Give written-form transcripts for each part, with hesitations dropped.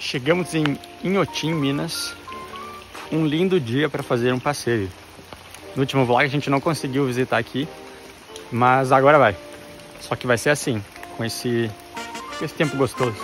Chegamos em Inhotim, Minas. Um lindo dia para fazer um passeio. No último vlog a gente não conseguiu visitar aqui, mas agora vai. Só que vai ser assim, com esse tempo gostoso.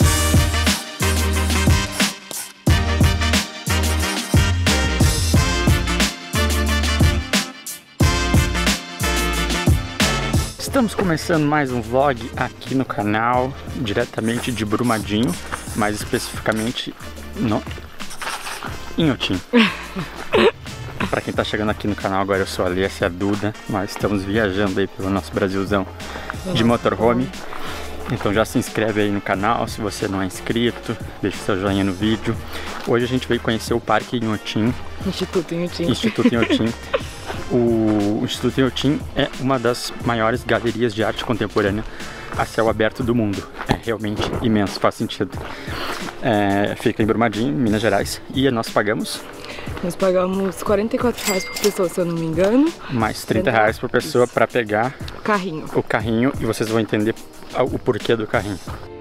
Estamos começando mais um vlog aqui no canal, diretamente de Brumadinho, mais especificamente no Inhotim. Para quem tá chegando aqui no canal agora, eu sou a Lia, essa é a Duda. Nós estamos viajando aí pelo nosso Brasilzão de motorhome. Então já se inscreve aí no canal se você não é inscrito, deixa o seu joinha no vídeo. Hoje a gente veio conhecer o Parque Inhotim. Instituto Inhotim. Instituto Inhotim. O Instituto Inhotim é uma das maiores galerias de arte contemporânea a céu aberto do mundo. É realmente imenso, faz sentido. Fica em Brumadinho, Minas Gerais. E nós pagamos? Nós pagamos R$44 por pessoa, se eu não me engano. Mais R$30 por pessoa para pegar o carrinho. E vocês vão entender o porquê do carrinho.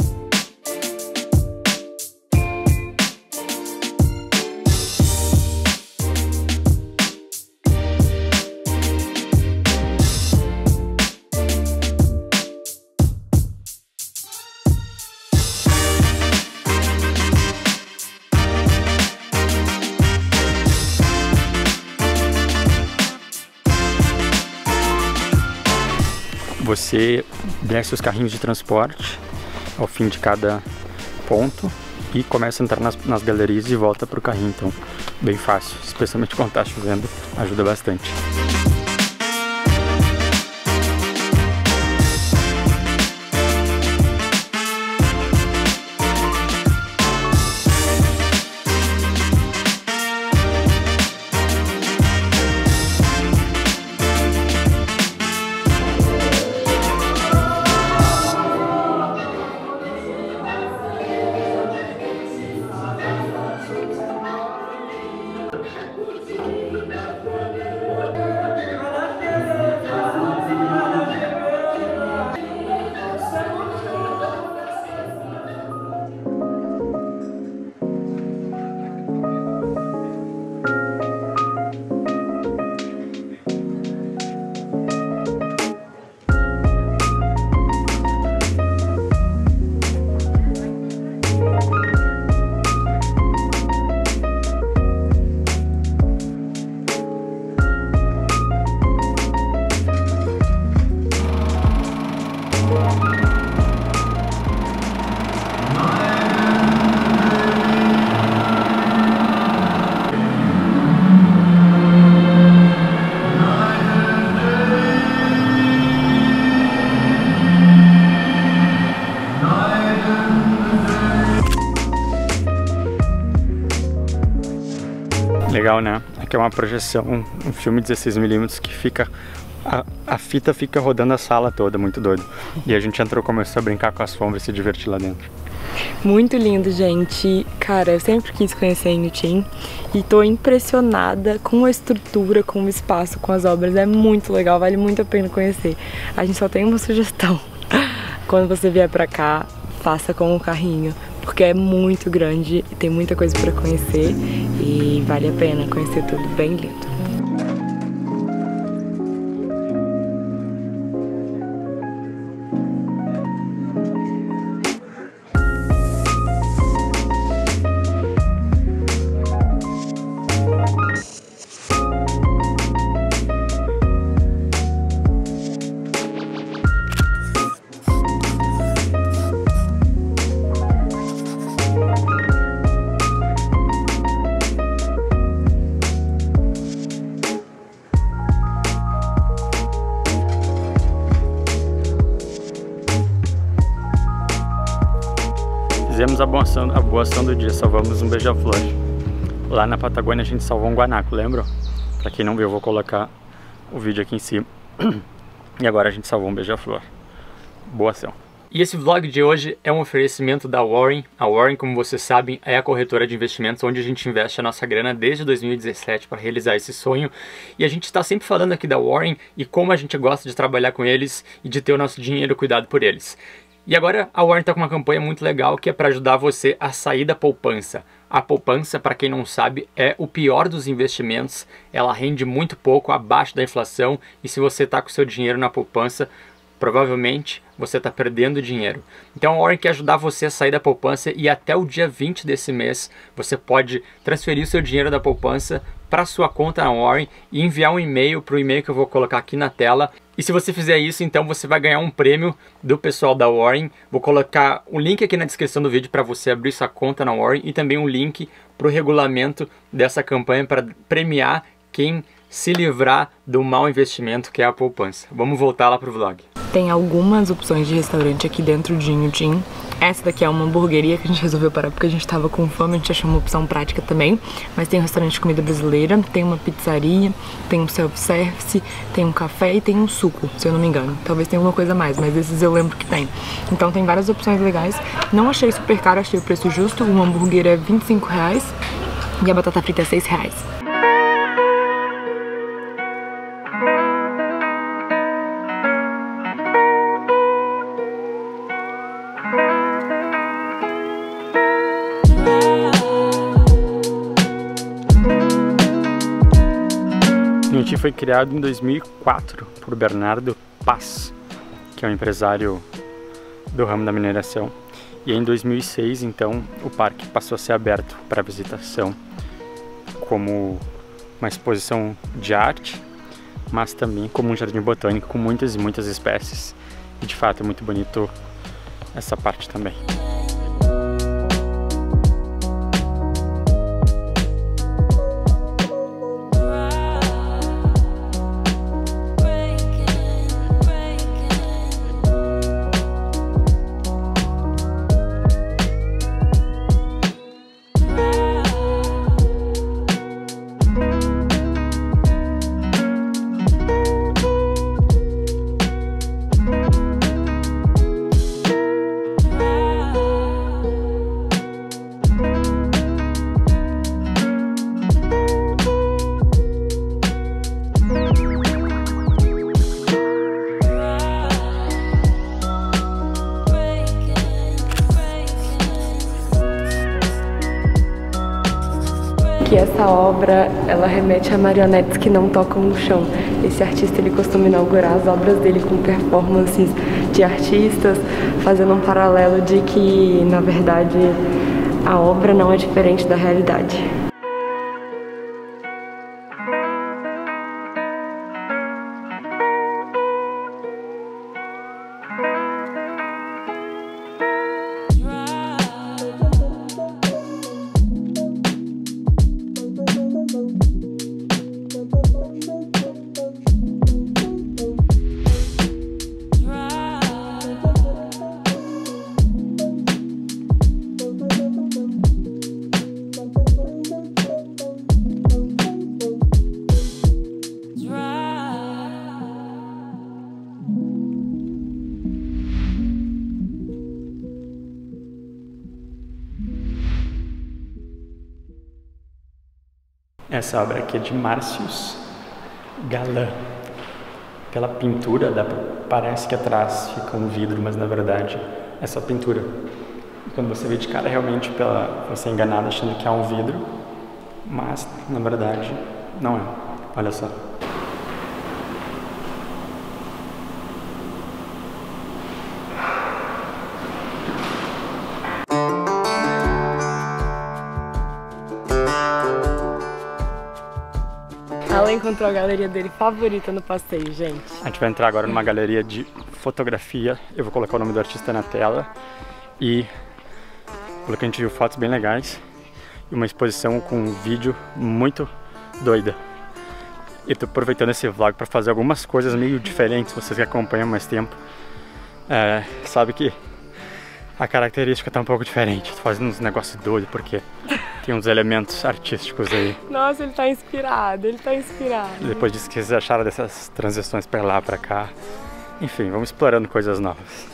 Você desce os carrinhos de transporte ao fim de cada ponto e começa a entrar nas galerias e volta para o carrinho. Então, bem fácil, especialmente quando está chovendo, ajuda bastante. Legal, né? Aqui é uma projeção, um filme 16mm que fica... A fita fica rodando a sala toda, muito doido. E a gente entrou, começou a brincar com as sombras e se divertir lá dentro. Muito lindo, gente. Cara, eu sempre quis conhecer Inhotim e tô impressionada com a estrutura, com o espaço, com as obras. É muito legal, vale muito a pena conhecer. A gente só tem uma sugestão. Quando você vier pra cá, faça com o carrinho, porque é muito grande, tem muita coisa pra conhecer e vale a pena conhecer tudo, bem lindo. Fizemos a boa ação do dia, salvamos um beija-flor. Lá na Patagônia a gente salvou um guanaco, lembram? Pra quem não viu, eu vou colocar o vídeo aqui em cima. E agora a gente salvou um beija-flor. Boa ação. E esse vlog de hoje é um oferecimento da Warren. A Warren, como vocês sabem, é a corretora de investimentos onde a gente investe a nossa grana desde 2017 para realizar esse sonho. E a gente está sempre falando aqui da Warren e como a gente gosta de trabalhar com eles e de ter o nosso dinheiro cuidado por eles. E agora a Warren está com uma campanha muito legal que é para ajudar você a sair da poupança. A poupança, para quem não sabe, é o pior dos investimentos. Ela rende muito pouco, abaixo da inflação, e se você está com seu dinheiro na poupança, provavelmente você está perdendo dinheiro. Então a Warren quer ajudar você a sair da poupança e até o dia 20 desse mês você pode transferir o seu dinheiro da poupança para sua conta na Warren e enviar um e-mail para o e-mail que eu vou colocar aqui na tela. E se você fizer isso, então você vai ganhar um prêmio do pessoal da Warren. Vou colocar o link aqui na descrição do vídeo para você abrir sua conta na Warren e também um link para o regulamento dessa campanha para premiar quem se livrar do mau investimento que é a poupança. Vamos voltar lá pro vlog. Tem algumas opções de restaurante aqui dentro de Inhotim. Essa daqui é uma hamburgueria que a gente resolveu parar porque a gente tava com fome, a gente achou uma opção prática também. Mas tem um restaurante de comida brasileira, tem uma pizzaria, tem um self-service, tem um café e tem um suco, se eu não me engano. Talvez tenha alguma coisa a mais, mas esses eu lembro que tem. Então tem várias opções legais. Não achei super caro, achei o preço justo. O hambúrguer é R$25 e a batata frita é R$6. Inhotim foi criado em 2004 por Bernardo Paz, que é um empresário do ramo da mineração. E em 2006, então, o parque passou a ser aberto para visitação como uma exposição de arte, mas também como um jardim botânico com muitas e muitas espécies. E de fato é muito bonito essa parte também. Que essa obra, ela remete a marionetes que não tocam no chão. Esse artista, ele costuma inaugurar as obras dele com performances de artistas, fazendo um paralelo de que, na verdade, a obra não é diferente da realidade. Essa obra aqui é de Márcios Galan. Pela pintura, parece que atrás fica um vidro, mas na verdade é só pintura. E quando você vê de cara, realmente você é enganado achando que é um vidro, mas na verdade não é. Olha só. Ela encontrou a galeria dele favorita no passeio, gente. A gente vai entrar agora numa galeria de fotografia. Eu vou colocar o nome do artista na tela. E pelo que a gente viu, fotos bem legais. E uma exposição com um vídeo muito doida. E tô aproveitando esse vlog para fazer algumas coisas meio diferentes. Vocês que acompanham há mais tempo sabe que a característica tá um pouco diferente. Tô fazendo uns negócios doidos porque tem uns elementos artísticos aí. Nossa, ele tá inspirado, ele tá inspirado. E depois disso, que vocês acharam dessas transições pra lá, pra cá. Enfim, vamos explorando coisas novas.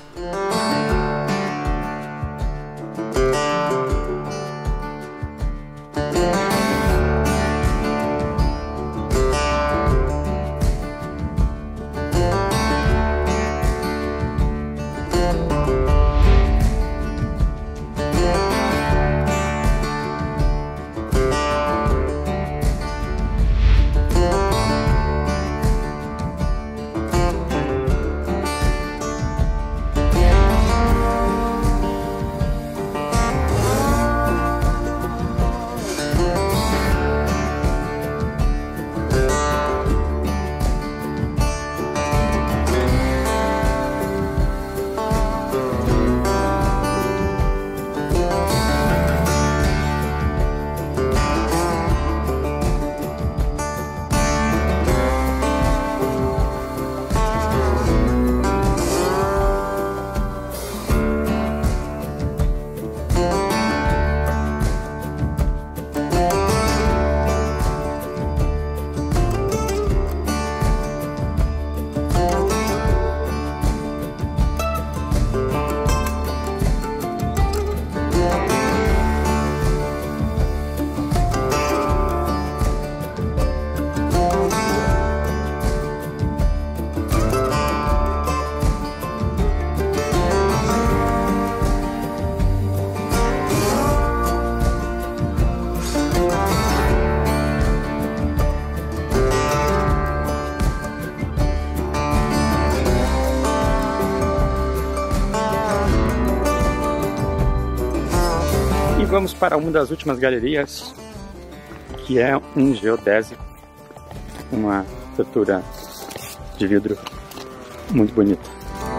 vamos para uma das últimas galerias, que é um geodésico, uma estrutura de vidro muito bonita.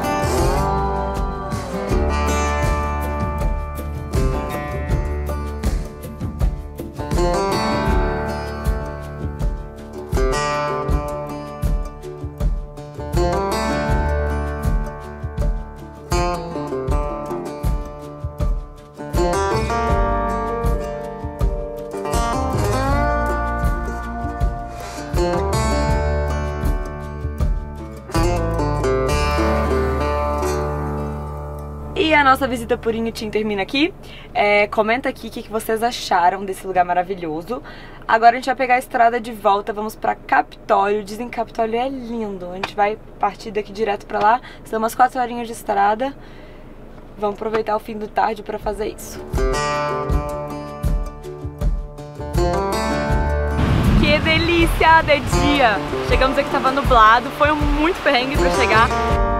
E a nossa visita por Inhotim termina aqui. Comenta aqui o que vocês acharam desse lugar maravilhoso. Agora a gente vai pegar a estrada de volta, vamos pra Capitólio. Dizem que Capitólio é lindo. A gente vai partir daqui direto pra lá. São umas 4 horinhas de estrada. Vamos aproveitar o fim da tarde pra fazer isso. Que delícia de dia! Chegamos aqui, tava nublado. Foi muito perrengue pra chegar.